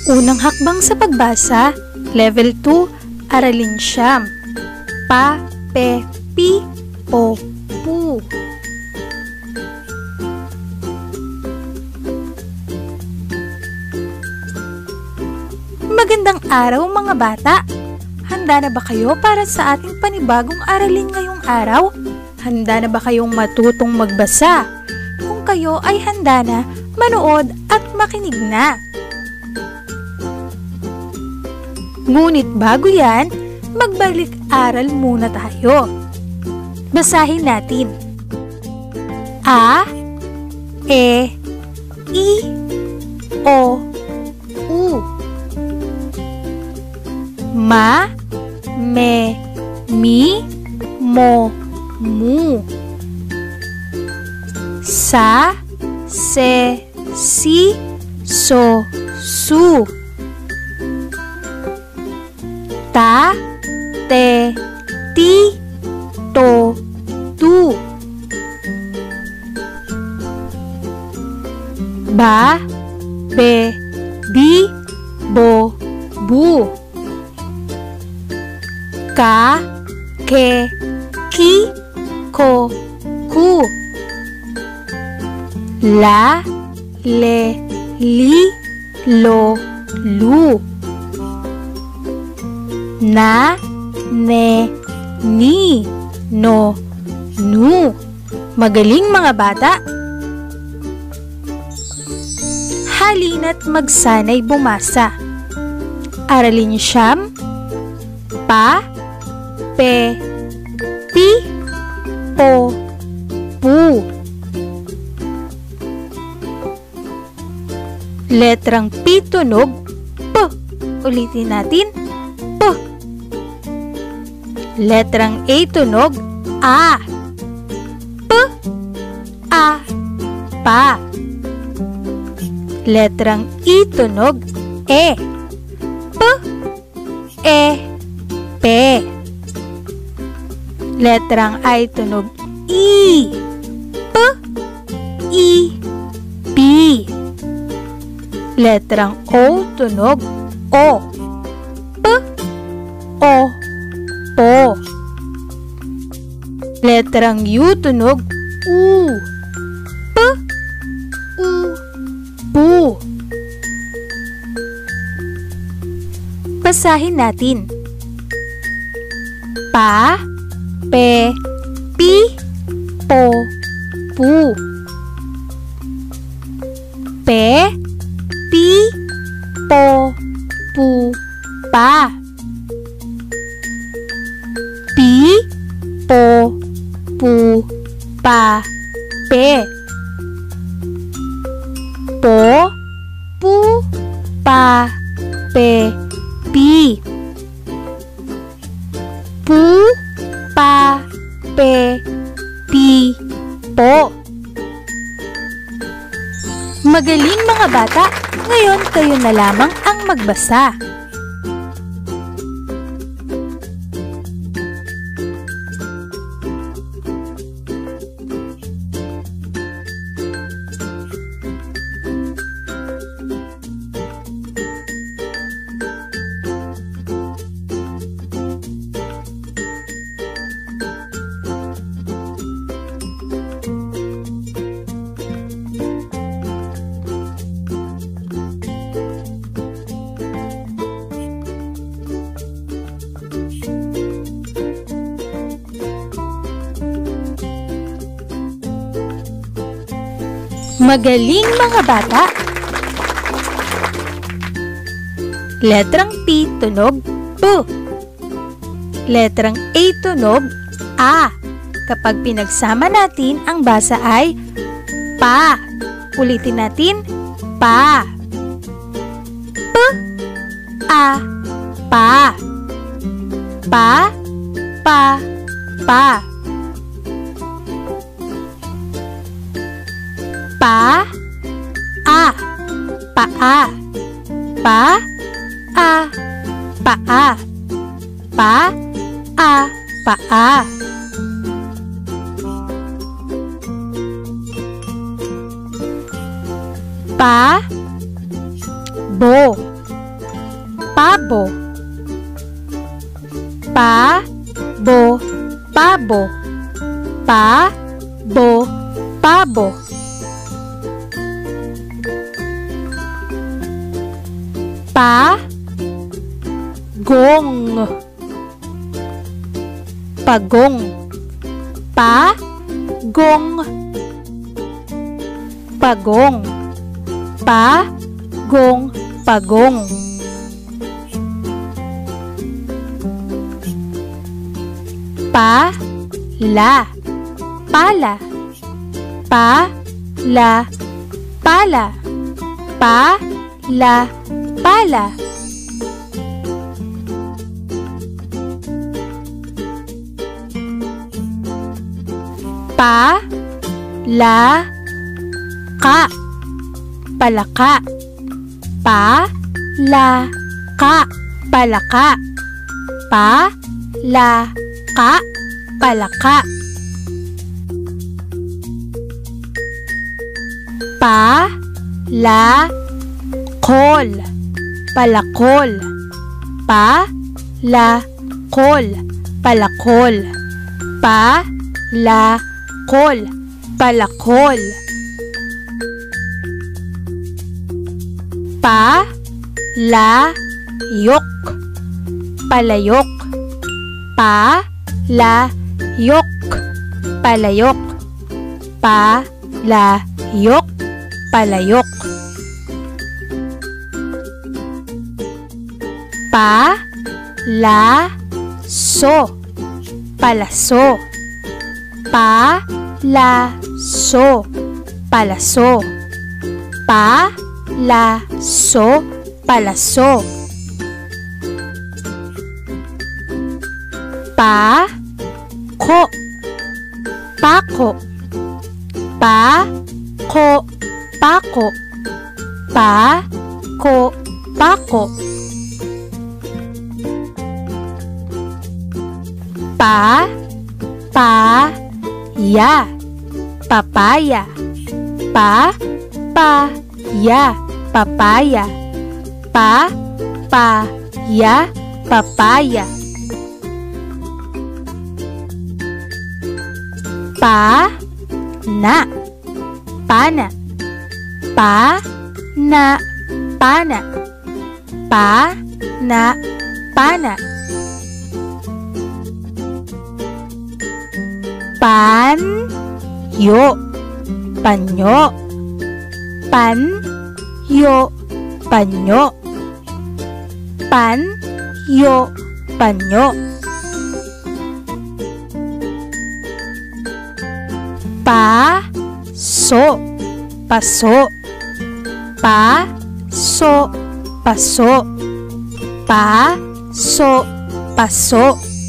Unang hakbang sa pagbasa, Level 2, Aralin Siyam. Pa, pe, pi, po, pu. Magandang araw mga bata! Handa na ba kayo para sa ating panibagong aralin ngayong araw? Handa na ba kayong matutong magbasa? Kung kayo ay handa na, manood at makinig na! Ngunit bago yan, magbalik-aral muna tayo. Basahin natin. A, E, I, O, U. Ma, me, mi, mo, mu. Sa, se, si, so, su. Ta, te, ti, to, tu. Ba, be, bi, bo, bu. Ka, ke, ki, ko, ku. La, le, li, lo, lu. Na, ne, ni, no, nu. Magaling mga bata! Halina't magsanay bumasa. Aralin Siyam, pa, pe, pi, po, pu. Letrang P tunog, P. Ulitin natin, P. Letrang A tunog, A. P, A, pa. Letrang I tunog, E. P, E, pe. Letrang I tunog, I. P, I, pi. Letrang O tunog, O. P, O, po. Letrang U tunog, U. P, U, pu. Basahin natin. Pa, pe, pi, po, pu. Pe, pi, po, pu, pa. Pi, po, pu, pa, pe. Po, pu, pa, pe, pi. Pu, pa, pe, pi, po. Magaling mga bata! Ngayon kayo na lamang ang magbasa. Magaling mga bata! Letrang P tunog, P. Letrang A tunog, A. Kapag pinagsama natin, ang basa ay pa. Ulitin natin, pa. P, A, pa. Pa, pa, pa. Pa, a, paa. Pa, a, paa. Pa, a, paa. Pa, bo. pabo. Pa-bo, pabo. Pa-gong, pagong. Pa-gong, pagong. Pa-gong, pagong. Pa-la, pala. Pa-la, pala. Pa-la, pala. Pa-la-ka, palaka. Pa-la-ka, palaka. Pa-la-ka, palaka. Pa-la-kol, palakol. Pa-la-kol, palakol. Pa-la-kol, palakol. Pa-la-yok, palayok. Pa-la-yok, palayok. Pa-la-yok, palayok. Pa-la-so, palaso. Pa-la-so, palaso. Pa-la-so, palaso. Pa-ko, pako. Pa-ko, pako. Pa-ko, pako. Pa-pa-ya, papaya. Pa-pa-ya, papaya. Pa-pa-ya, papaya. Pa-na, pana. Pa-na, pana. Pa-na, pana. Pan-yo, panyo. Pan-yo, panyo. Pan-yo, panyo. Pa-so, paso. Pa-so, paso. Pa-so, paso.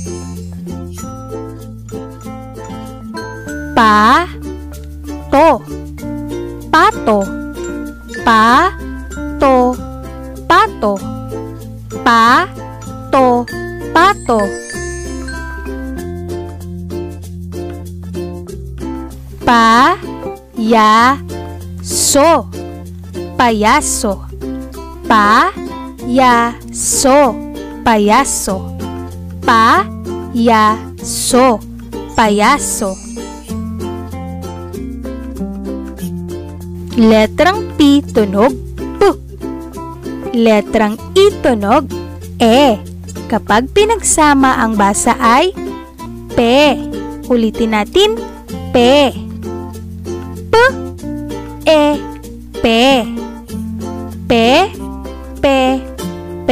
Pa-to, pato. Pa-to, pato. Pa-to, pato. Pa-ya-so, payaso. Pa-ya-so, payaso. Pa-ya-so, payaso. Letrang P tunog P. Letrang I tunog E. Kapag pinagsama ang basa ay P. Ulitin natin, P. P, E, P. P, P, P.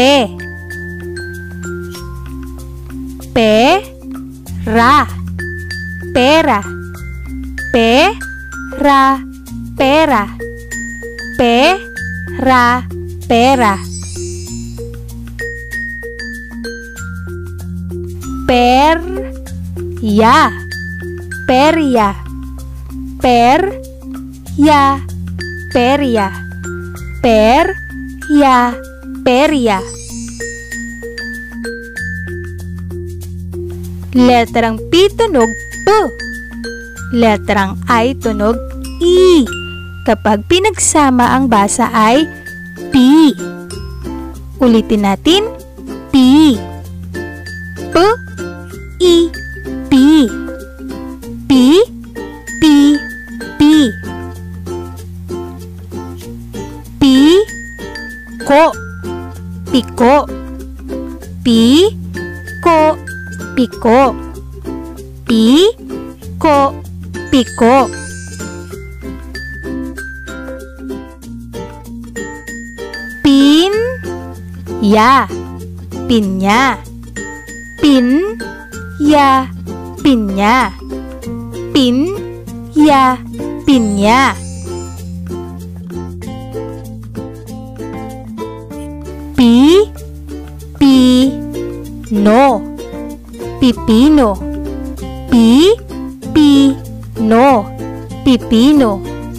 P, ra, pera. P, ra, pera. Pera, pera. Per-ya, peria. Per-ya, peria. Per-ya, peria. Letrang P tunog P. Letrang I tunog I. Kapag pinagsama ang basa ay P. Ulitin natin, P. P, I, P. piko. Piko, piko. Pinya, pinya. Pinya, pinya. Pinya, pinya. Pino, pipino. Pipino, pipino.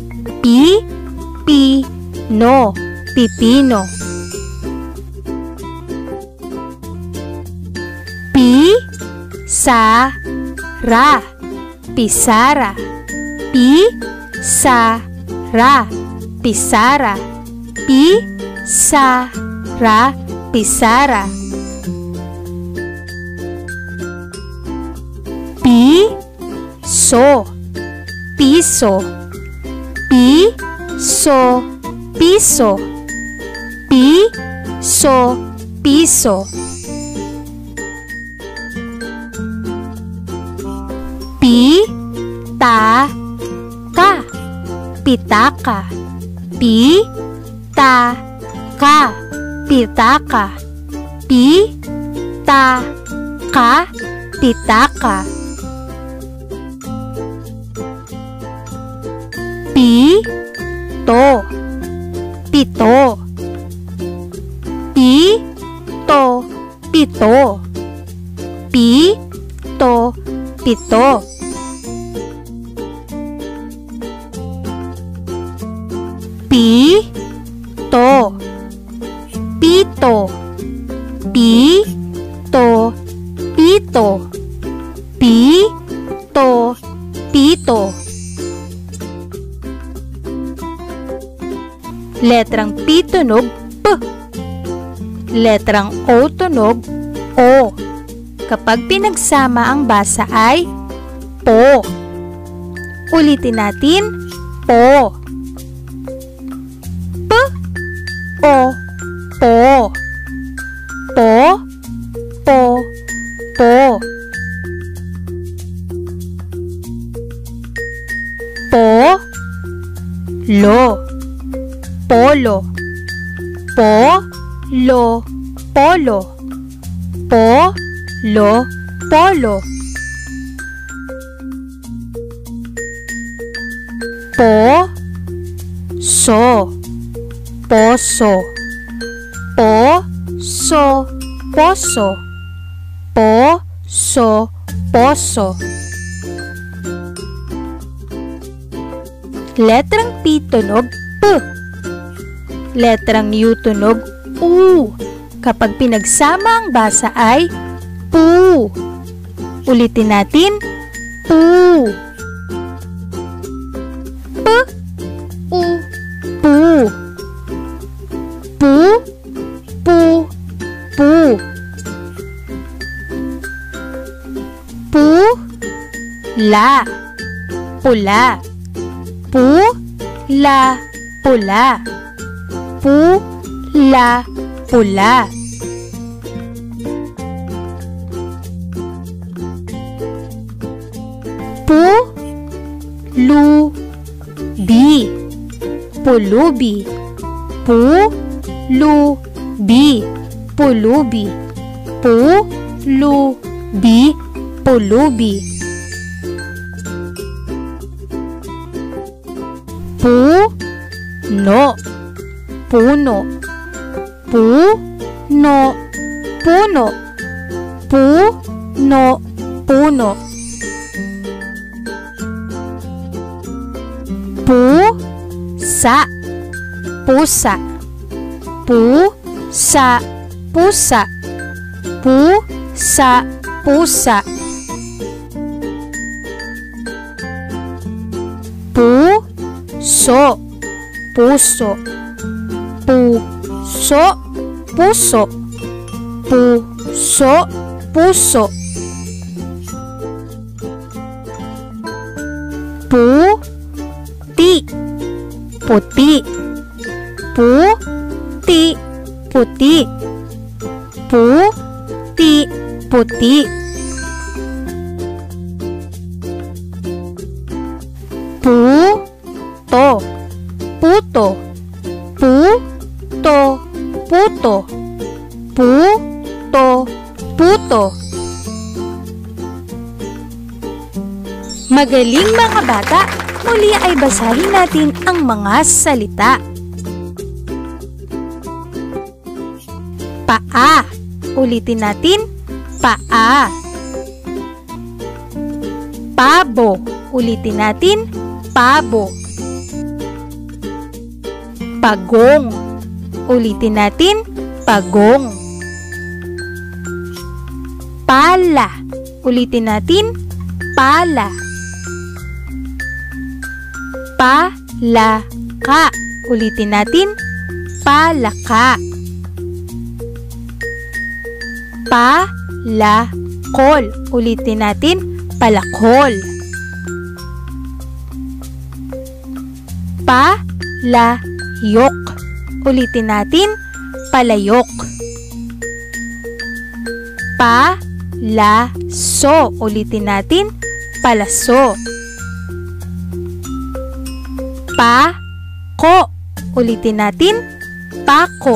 Pipino, pipino. Pisara, pisara. Pisara, pisara. Pisara, pisara. Piso, piso. Piso, piso. Piso, piso. Pitaka, pitaka. Pitaka, pitaka. Pitaka, pitaka. Pito, pito. Pito, pito. Pito, pito. Pito, pito. Pito, pito. Pito, pito. Letrang P tunog P. Letrang O tunog O. Kapag pinagsama ang basa ay po. Ulitin natin, po. P, O, po. Po, po, po. Po, lo. Polo. Polo, polo. Polo, polo. Poso, poso. Poso, poso. Poso, poso. Letrang P tunog P. Letrang U tunog U. Kapag pinagsama ang basa ay pu. Ulitin natin, pu. P, U, pu. Pu, pu, pu. Pu, la, pula. Pu, la, pula. Pula, pula. Pulubi, pulubi. Pulubi, pulubi. Pulubi, pulubi. Puno, puno. Puno, puno. Puno, puno. Pusa, pusa. Pusa, pusa. Pusa, pusa. Puso, puso. Puso, puso. Puso, puso. Puti, puti. Puti, puti. Puti, puti. puto. Puto, puto. Puto, puto. Magaling mga bata! Muli ay basahin natin ang mga salita. Paa. Ulitin natin. Paa. Pabo. Ulitin natin. Pabo. Pagong. Ulitin natin. Pagong. Pala. Ulitin natin. Pala. Palaka. Ulitin natin. Palaka. Palakol. Ulitin natin. Palakol. Palayok. Ulitin natin. Palayok. Palaso. Ulitin natin. Palaso. Pako. Ulitin natin. Pako.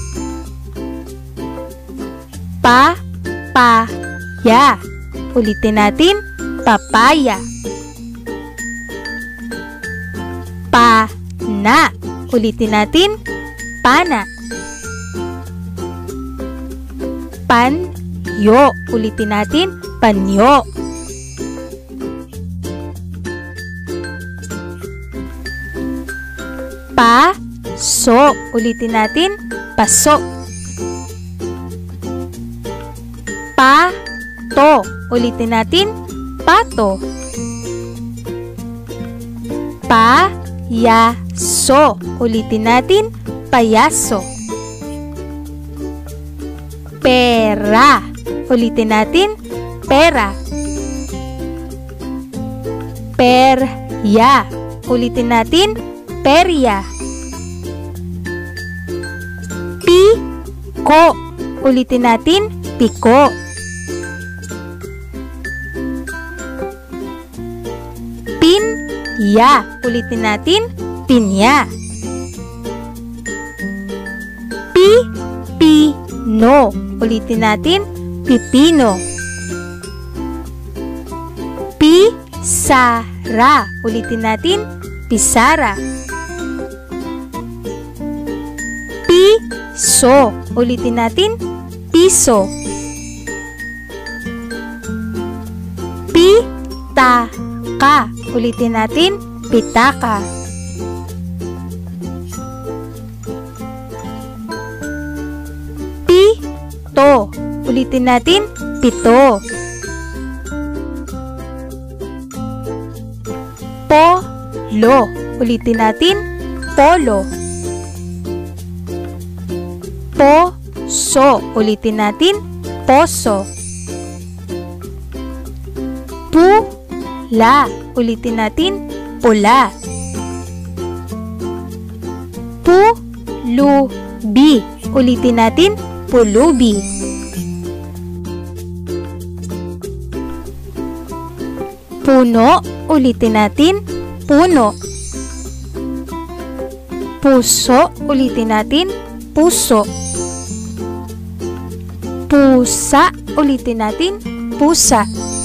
Papaya. Ulitin natin. Papaya. Pana. Ulitin natin. Pana. Panyo. Ulitin natin. Panyo. Paso. Ulitin natin. Paso. Pato. Ulitin natin. Pato. Payaso. Ulitin natin. Payaso. Pera. Ulitin natin. Pera. Perya. Ulitin natin. Perya. Piko. Ulitin natin. Piko. Pinya. Ulitin natin. Pinya. Pipino. Ulitin natin. Pipino. Pisara. Ulitin natin. Pisara. Piso. Ulitin natin. Piso. Pitaka. Ulitin natin. Pitaka. Pito. Ulitin natin. Pito. Polo. Ulitin natin. Polo. Poso. Ulitin natin. Poso. Pula. Ulitin natin. Pula. Pulubi. Ulitin natin. Pulubi. Puno. Ulitin natin. Puno. Puso. Ulitin natin. Puso. Pusa. Ulitin natin. Pusa.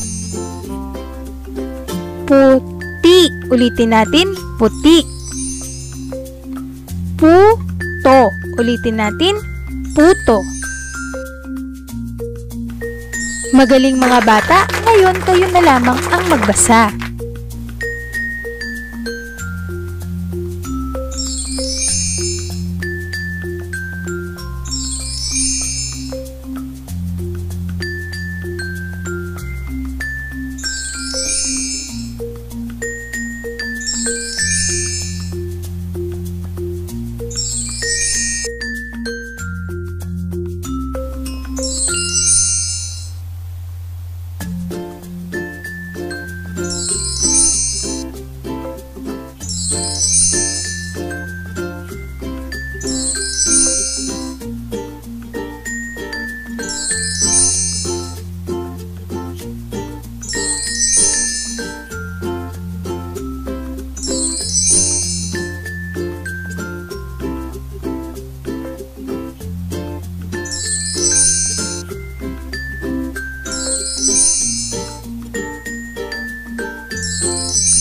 Puti. Ulitin natin. Puti. Puto. Ulitin natin. Puto. Magaling mga bata, ngayon kayo na lamang ang magbasa.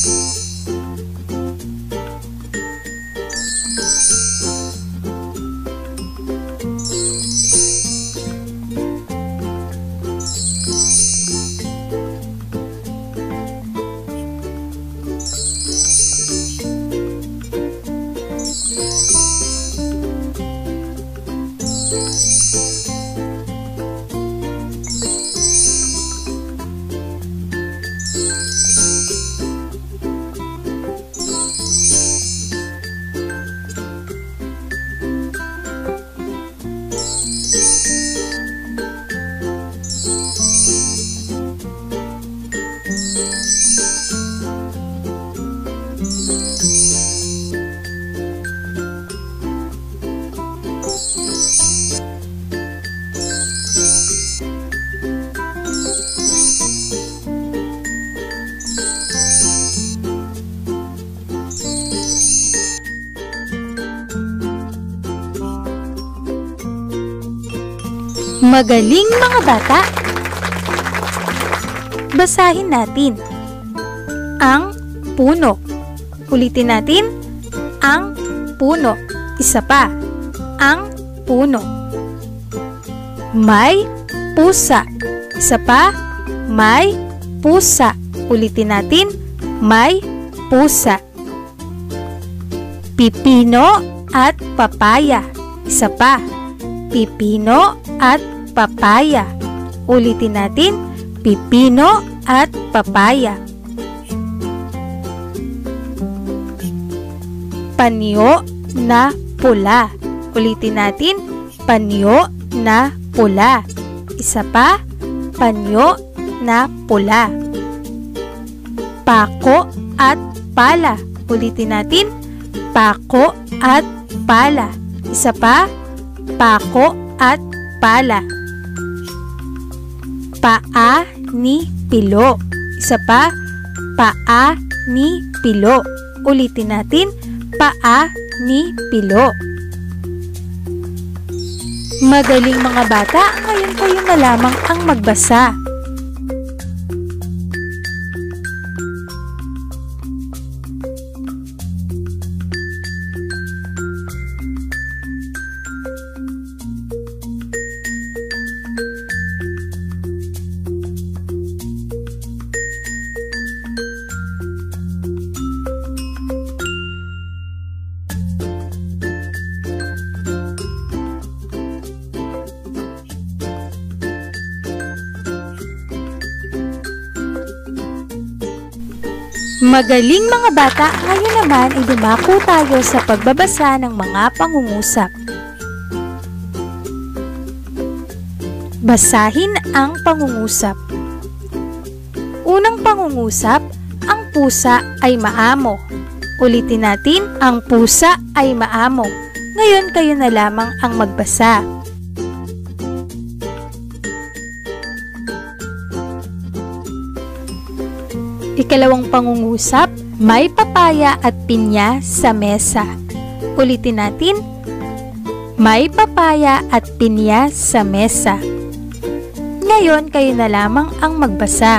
Magaling mga bata! Basahin natin. Ang puno. Ulitin natin. Ang puno. Isa pa. Ang puno. May pusa. Isa pa. May pusa. Ulitin natin. May pusa. Pipino at papaya. Isa pa. Pipino at papaya. Ulitin natin. Pipino at papaya. Panyo na pula. Ulitin natin. Panyo na pula. Isa pa. Panyo na pula. Pako at pala. Ulitin natin. Pako at pala. Isa pa. Pako at pala. Paa ni pilo. Isa pa. Paa ni pilo. Ulitin natin. Paa ni pilo. Magaling mga bata, ngayon kayo na lamang ang magbasa. Magaling mga bata, ngayon naman ay dumako tayo sa pagbabasa ng mga pangungusap. Basahin ang pangungusap. Unang pangungusap, ang pusa ay maamo. Ulitin natin, ang pusa ay maamo. Ngayon kayo na lamang ang magbasa. Ikalawang pangungusap, may papaya at pinya sa mesa. Ulitin natin, may papaya at pinya sa mesa. Ngayon kayo na lamang ang magbasa.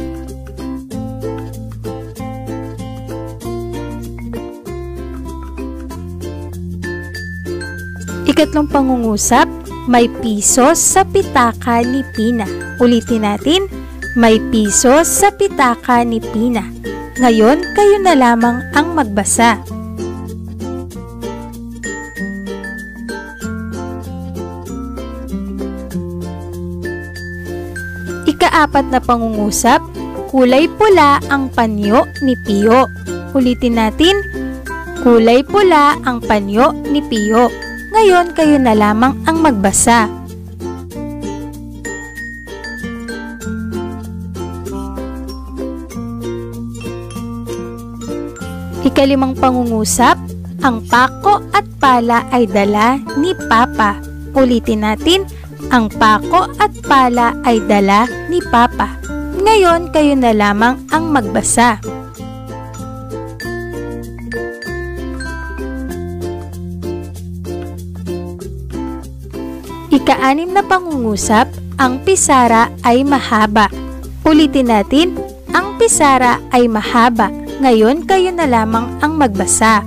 Ikatlong pangungusap, may piso sa pitaka ni Pina. Ulitin natin, may piso sa pitaka ni Pina. Ngayon, kayo na lamang ang magbasa. Ikaapat na pangungusap, kulay pula ang panyo ni Pio. Ulitin natin, kulay pula ang panyo ni Pio. Ngayon, kayo na lamang ang magbasa. Ikalimang pangungusap, ang pako at pala ay dala ni Papa. Ulitin natin, ang pako at pala ay dala ni Papa. Ngayon, kayo na lamang ang magbasa. Ika-anim na pangungusap, ang pisara ay mahaba. Ulitin natin, ang pisara ay mahaba. Ngayon kayo na lamang ang magbasa.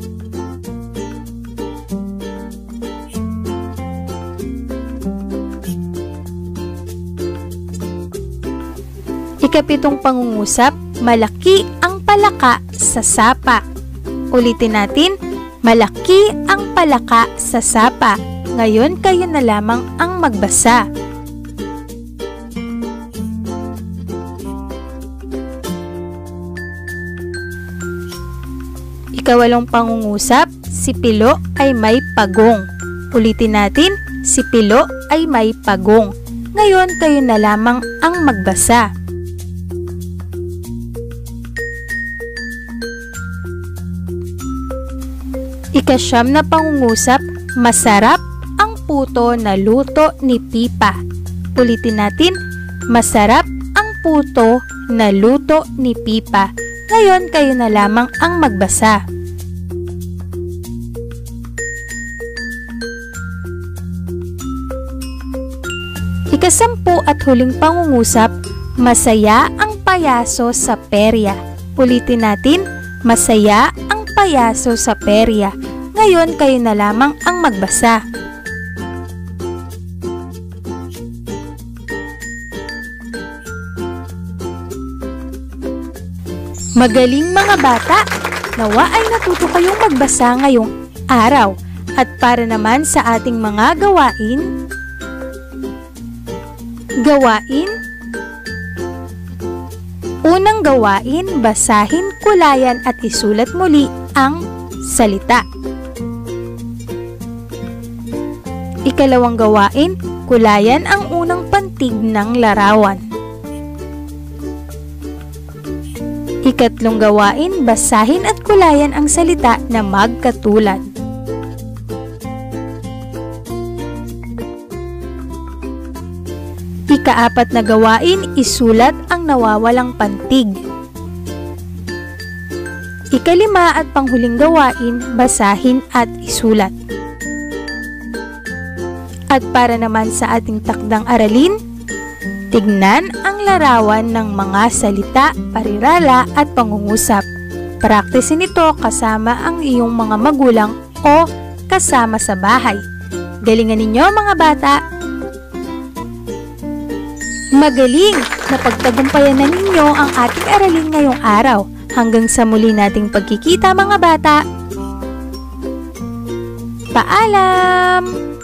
Ikapitong pangungusap, malaki ang palaka sa sapa. Ulitin natin, malaki ang palaka sa sapa. Ngayon kayo na lamang ang magbasa. Ikawalong pangungusap, si Pilo ay may pagong. Ulitin natin, si Pilo ay may pagong. Ngayon kayo na lamang ang magbasa. Ikasyam na pangungusap, masarap ang puto na luto ni Pipa. Ulitin natin, masarap ang puto na luto ni Pipa. Ngayon kayo na lamang ang magbasa. Ikasampu at huling pangungusap, masaya ang payaso sa perya. Ulitin natin, masaya ang payaso sa perya. Ngayon kayo na lamang ang magbasa. Magaling mga bata! Nawa ay natuto kayong magbasa ngayong araw. At para naman sa ating mga gawain, unang gawain, basahin, kulayan at isulat muli ang salita. Ikalawang gawain, kulayan ang unang pantig ng larawan. Ikatlong gawain, basahin at kulayan ang salita na magkatulad. Ikaapat na gawain, isulat ang nawawalang pantig. Ikalima at panghuling gawain, basahin at isulat. At para naman sa ating takdang aralin, tignan ang larawan ng mga salita, parirala at pangungusap. Praktisin ito kasama ang iyong mga magulang o kasama sa bahay. Galingan ninyo mga bata! Magaling! Napagtagumpayan na ninyo ang ating aralin ngayong araw. Hanggang sa muli nating pagkikita mga bata! Paalam!